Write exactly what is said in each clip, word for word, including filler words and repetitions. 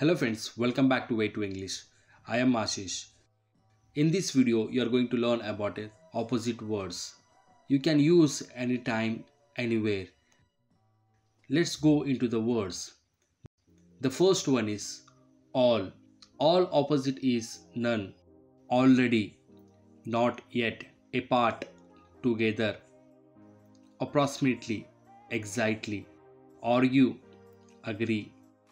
Hello friends, welcome back to Way to English. I am Ashish. In this video, you are going to learn about it, opposite words. You can use anytime, anywhere. Let's go into the words. The first one is all. All opposite is none, already, not yet, apart, together, approximately, exactly, argue, agree,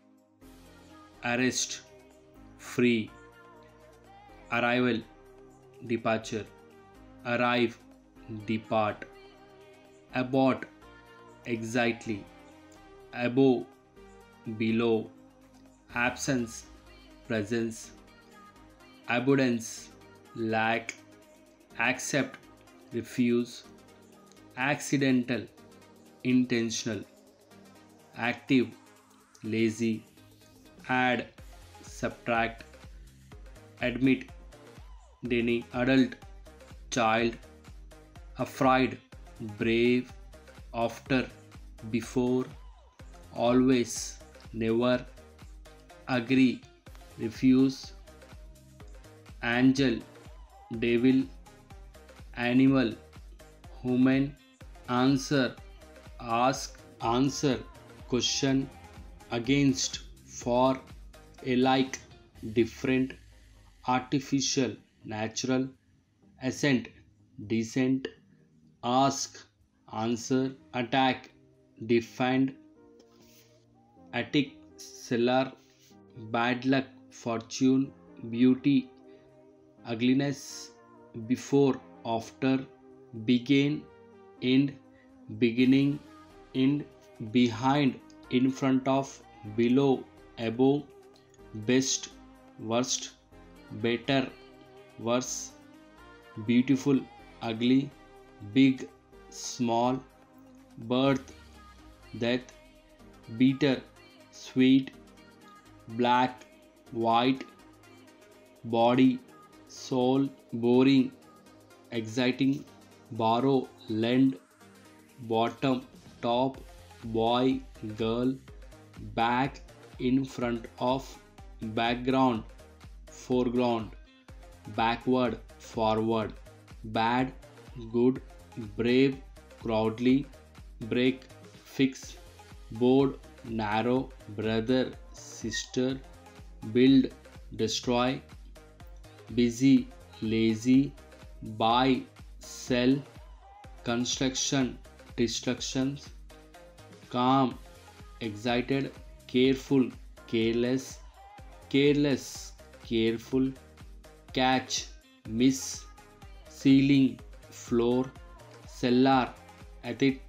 arrest, free, arrival, departure, arrive, depart, abort, exactly, above, below, absence, presence, abundance, lack, accept, refuse, accidental, intentional, active, lazy, add, subtract, admit, deny, adult, child, afraid, brave, after, before, always, never, agree, refuse, angel, devil, animal, human, answer, ask, answer, question, against, for, alike, different, artificial, natural, assent, decent, ask, answer, attack, defend, attic, cellar, bad luck, fortune, beauty, ugliness, before, after, begin, end, beginning, end, behind, in front of, below, above, best, worst, better, worse, beautiful, ugly, big, small, birth, death, bitter, sweet, black, white, body, soul, boring, exciting, borrow, lend, bottom, top, boy, girl, back, in front of, background, foreground, backward, forward, bad, good, brave, crowdly, break, fix, board, narrow, brother, sister, build, destroy, busy, lazy, buy, sell, construction, destructions, calm, excited, careful, careless, careless, careful, catch, miss, ceiling, floor, cellar, attic,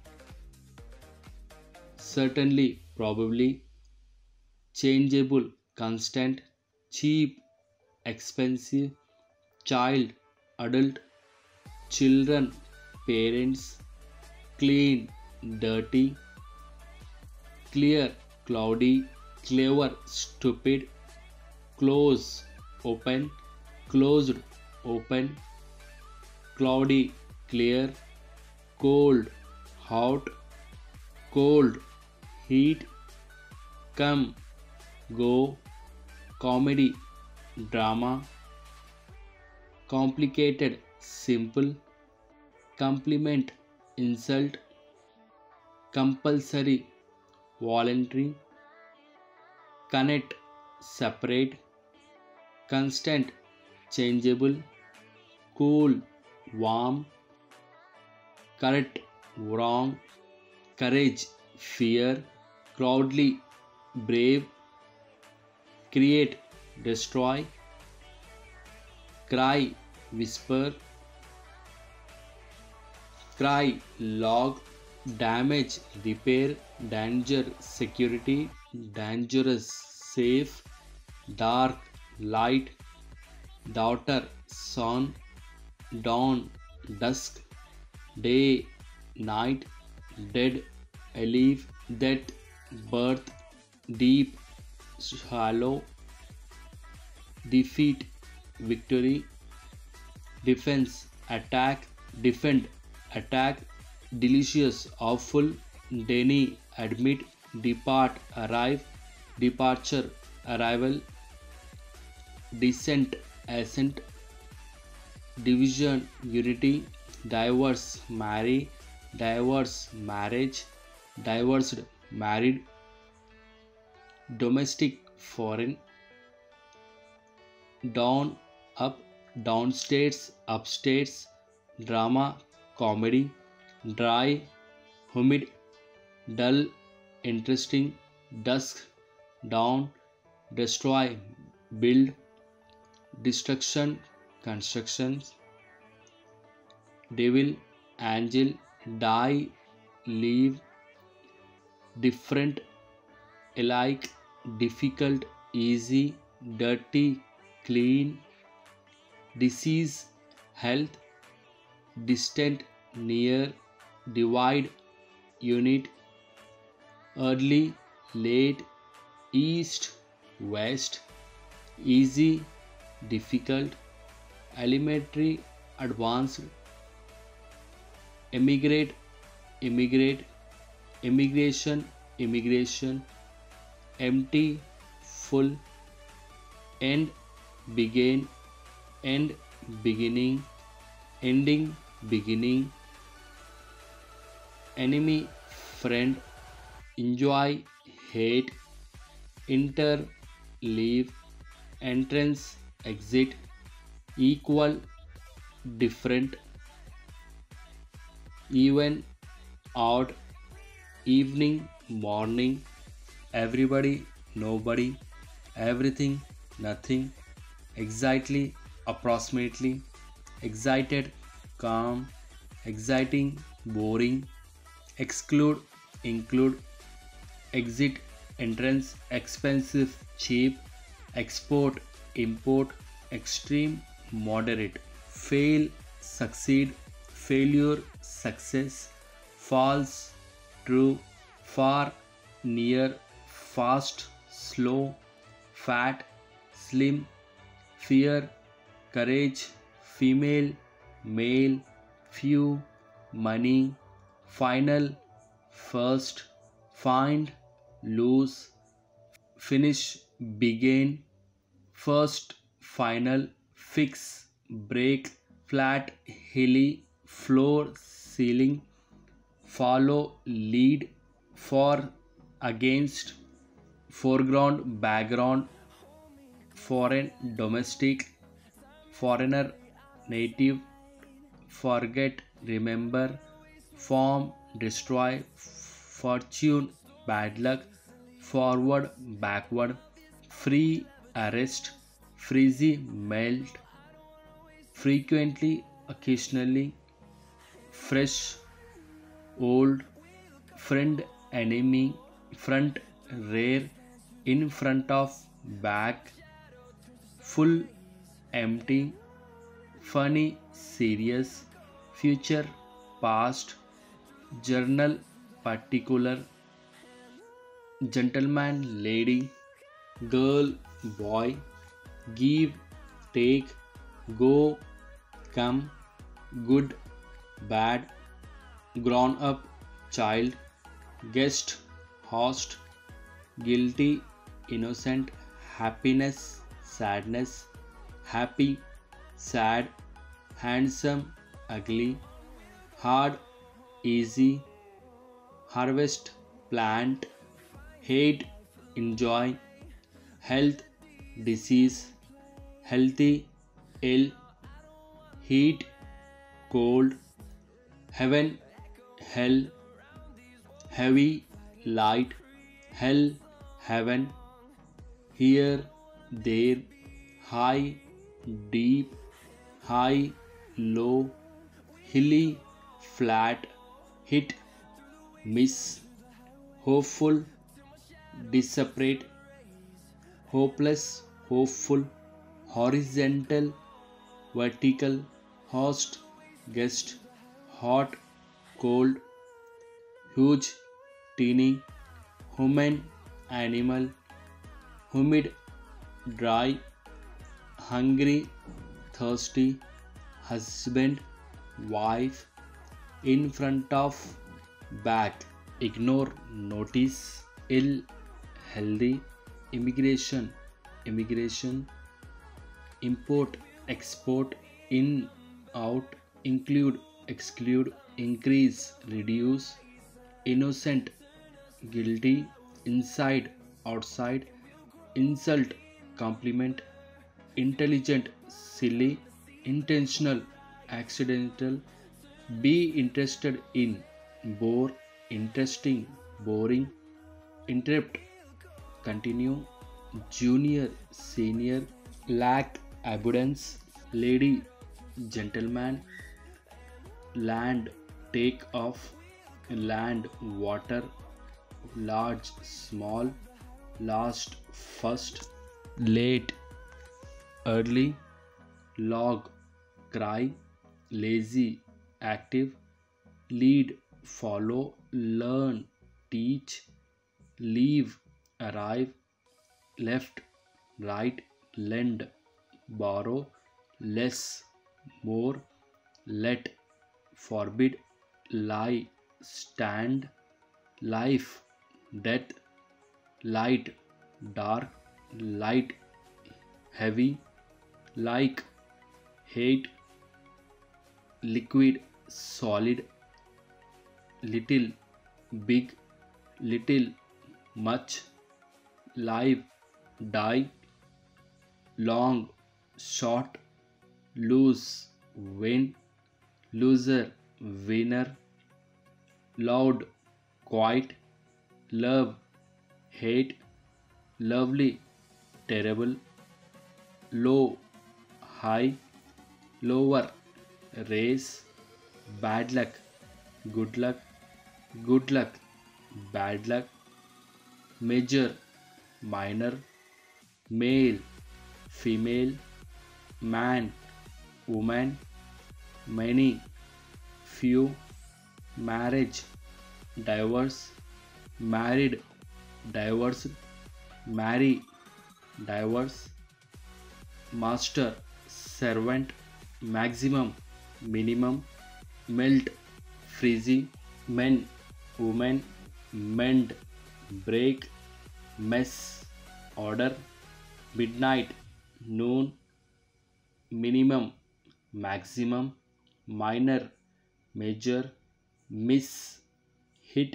certainly, probably, changeable, constant, cheap, expensive, child, adult, children, parents, clean, dirty, clear, cloudy, clever, stupid, close, open, closed, open, cloudy, clear, cold, hot, cold, heat, come, go, comedy, drama, complicated, simple, compliment, insult, compulsory, voluntary, connect, separate, constant, changeable, cool, warm, correct, wrong, courage, fear, crowdly, brave, create, destroy, cry, whisper, cry, log, damage, repair, danger, security, dangerous, safe, dark, light, daughter, son, dawn, dusk, day, night, dead, alive, death, birth, deep, shallow, defeat, victory, defense, attack, defend, attack, delicious, awful, deny, admit, depart, arrive, departure, arrival, descent, ascent, division, unity, divorce, marry, divorce, marriage, divorced, married, domestic, foreign, down, up, downstates, upstates, drama, comedy, dry, humid, dull, interesting, dusk, down, destroy, build, destruction, construction, devil, angel, die, leave, different, alike, difficult, easy, dirty, clean, disease, health, distant, near, divide, unit, early, late, east, west, easy, difficult, elementary, advanced, emigrate, immigrate, immigration, immigration, empty, full, end, begin, end, beginning, ending, beginning, enemy, friend, enjoy, hate, enter, leave, entrance, exit, equal, different, even, odd, evening, morning, everybody, nobody, everything, nothing, exactly, approximately, excited, calm, exciting, boring, exclude, include, exit, entrance, expensive, cheap, export, import, extreme, moderate, fail, succeed, failure, success, false, true, far, near, fast, slow, fat, slim, fear, courage, female, male, few, money, final, first, find, lose, finish, begin, first, final, fix, break, flat, hilly, floor, ceiling, follow, lead, for, against, foreground, background, foreign, domestic, foreigner, native, forget, remember, form, destroy, fortune, bad luck, forward, backward, free, arrest, freezy, melt, frequently, occasionally, fresh, old, friend, enemy, front, rear, in front of, back, full, empty, funny, serious, future, past, journal, particular, gentleman, lady, girl, boy, give, take, go, come, good, bad, grown up, child, guest, host, guilty, innocent, happiness, sadness, happy, sad, handsome, ugly, hard, easy, harvest, plant, hate, enjoy, health, disease, healthy, ill, heat, cold, heaven, hell, heavy, light, hell, heaven, here, there, high, deep, high, low, hilly, flat, hit, miss, hopeful, disseparate, hopeless, hopeful, horizontal, vertical, host, guest, hot, cold, huge, teeny, human, animal, humid, dry, hungry, thirsty, husband, wife, in front of, back, ignore, notice, ill, healthy, immigration, immigration, import, export, in, out, include, exclude, increase, reduce, innocent, guilty, inside, outside, insult, compliment, intelligent, silly, intentional, accidental, be interested in, bore, interesting, boring, interrupt, continue, junior, senior, lack, abundance, lady, gentleman, land, take off, land, water, large, small, last, first, late, early, log, cry, lazy, active, lead, follow, learn, teach, leave, arrive, left, right, lend, borrow, less, more, let, forbid, lie, stand, life, death, light, dark, light, heavy, like, hate, liquid, solid, little, big, little, much, live, die, long, short, lose, win, loser, winner, loud, quiet, love, hate, lovely, terrible, low, high, lower, race, bad luck, good luck, good luck, bad luck, major, minor, male, female, man, woman, many, few, marriage, divorce, married, divorced, marry, divorce, master, servant, maximum, minimum, melt, freezy, men, women, mend, break, mess, order, midnight, noon, minimum, maximum, minor, major, miss, hit,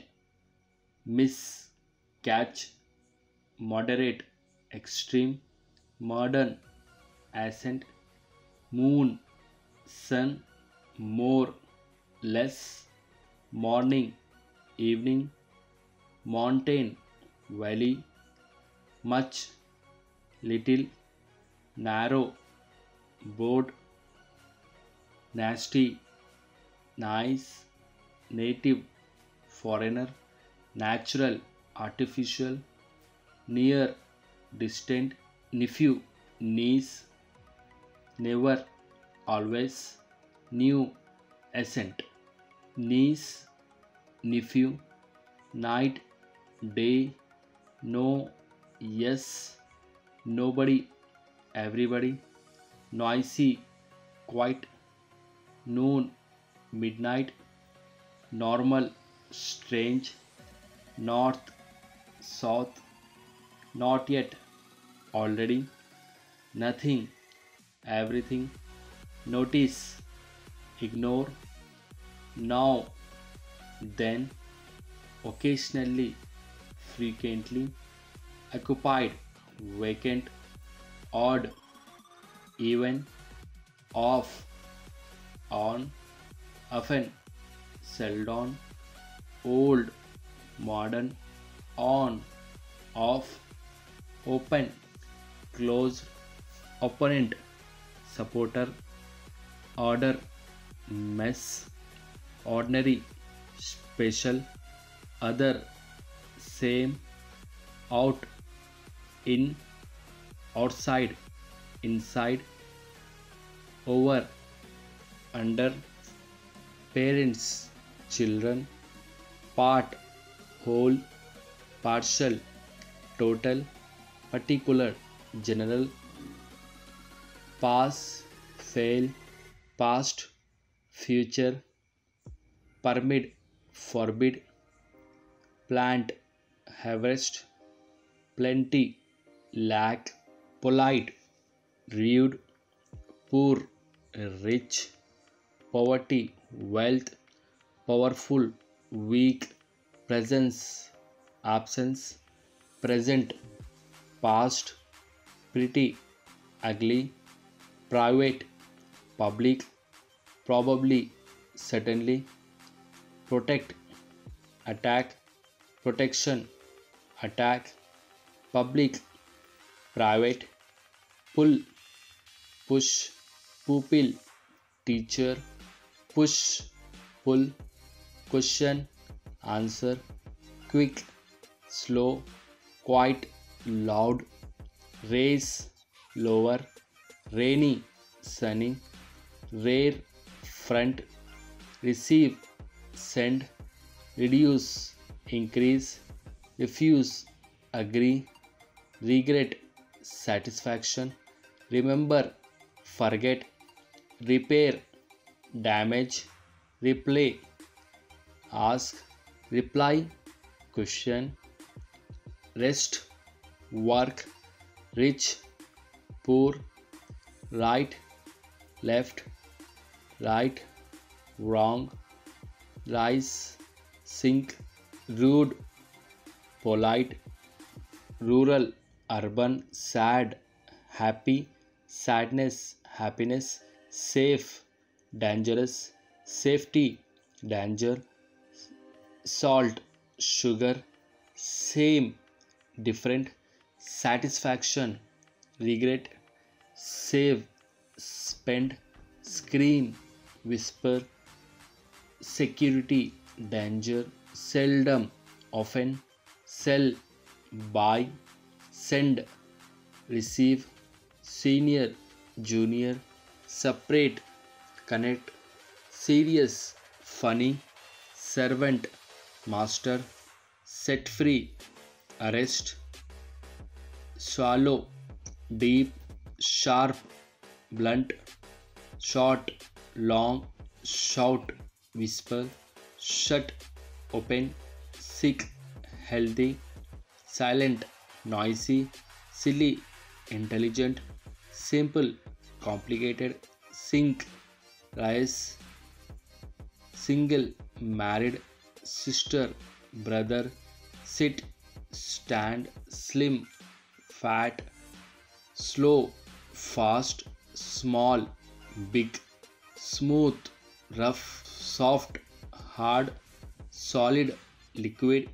miss, catch, moderate, extreme, modern, ascent, moon, sun, more, less, morning, evening, mountain, valley, much, little, narrow, broad, nasty, nice, native, foreigner, natural, artificial, near, distant, nephew, niece, never, always, new, ascent, niece, nephew, night, day, no, yes, nobody, everybody, noisy, quiet, noon, midnight, normal, strange, north, south, not yet, already, nothing, everything, notice, ignore, now, then, occasionally, frequently, occupied, vacant, odd, even, off, on, often, seldom, old, modern, on, off, open, closed, opponent, supporter, order, mess, ordinary, special, other, same, out, in, outside, inside, over, under, parents, children, part, whole, partial, total, particular, general, pass, fail, past, future, permit, forbid, plant, harvest, plenty, lack, polite, rude, poor, rich, poverty, wealth, powerful, weak, presence, absence, present, past, pretty, ugly, private, public, probably, certainly, protect, attack, protection, attack, public, private, pull, push, pupil, teacher, push, pull, question, answer, quick, slow, quiet, loud, raise, lower, rainy, sunny, rare, front, receive, send, reduce, increase, refuse, agree, regret, satisfaction, remember, forget, repair, damage, replay, ask, reply, question, rest, work, rich, poor, right, left, right, wrong, rise, sink, rude, polite, rural, urban, sad, happy, sadness, happiness, safe, dangerous, safety, danger, salt, sugar, same, different, satisfaction, regret, save, spend, scream, whisper, security, danger, seldom, often, sell, buy, send, receive, senior, junior, separate, connect, serious, funny, servant, master, set free, arrest, swallow, deep, sharp, blunt, short, long, shout, whisper, shut, open, sick, healthy, silent, noisy, silly, intelligent, simple, complicated, sink, rise, single, married, sister, brother, sit, stand, slim, fat, slow, fast, small, big, smooth, rough, soft, hard, solid, liquid,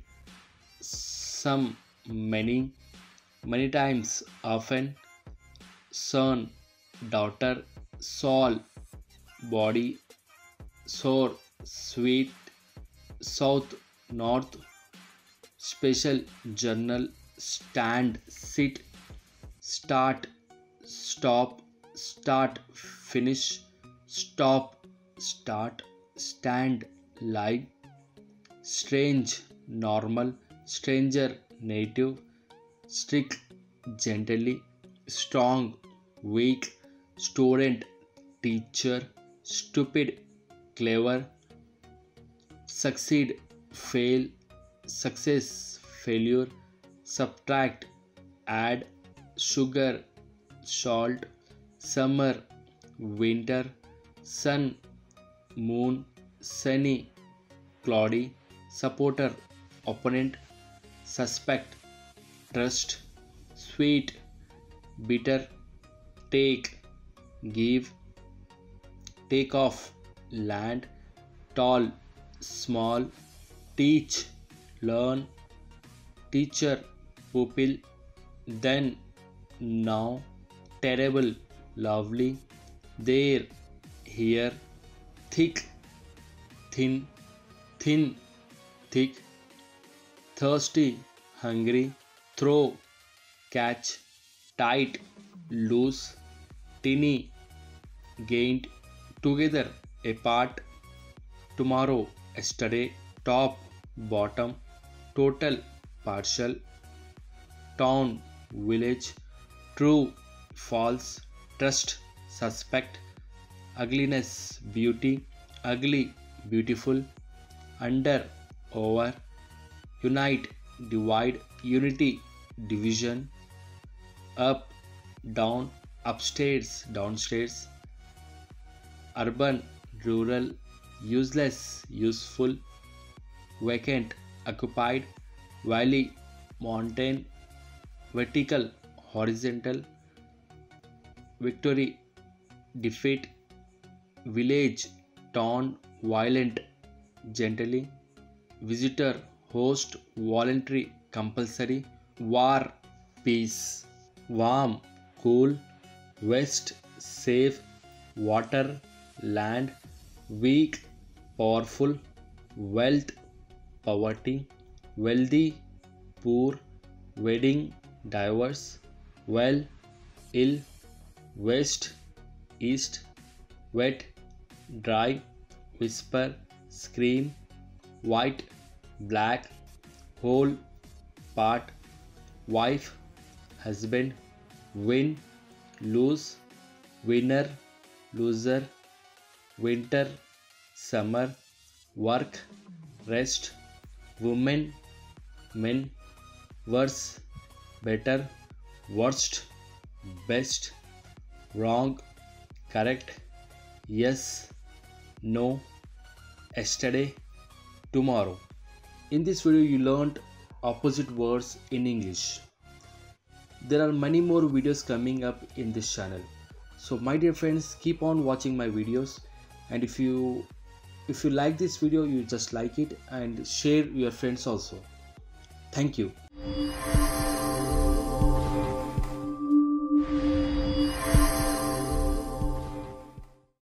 some, many, many times, often, son, daughter, soul, body, sore, sweet, south, north, special, journal, stand, sit, start, stop, start, finish, stop, start, stand, lie, strange, normal, stranger, native, strict, gently, strong, weak, student, teacher, stupid, clever, succeed, fail, success, failure, subtract, add, sugar, salt, summer, winter, sun, moon, sunny, cloudy, supporter, opponent, suspect, trust, sweet, bitter, take, give, take off, land, tall, small, teach, learn, teacher, pupil, then, now, terrible, lovely, there, here, thick, thin, thin, thick, thirsty, hungry, throw, catch, tight, loose, tinny, gained, together, apart, tomorrow, yesterday, top, bottom, total, partial, town, village, true, false, trust, suspect, ugliness, beauty, ugly, beautiful, under, over, unite, divide, unity, division, up, down, upstairs, downstairs, urban, rural, useless, useful, vacant, occupied, valley, mountain, vertical, horizontal, victory, defeat, village, town, violent, gently, visitor, host, voluntary, compulsory, war, peace, warm, cool, west, safe, water, land, weak, powerful, wealth, poverty, wealthy, poor, wedding, diverse, well, ill, west, east, wet, dry, whisper, scream, white, black, whole, part, wife, husband, win, lose, winner, loser, winter, summer, work, rest, women, men, worse, better, worst, best, wrong, correct, yes, no, yesterday, tomorrow. In this video you learned opposite words in English. There are many more videos coming up in this channel. So my dear friends, keep on watching my videos, and if you if you like this video, you just like it and share your friends also. Thank you.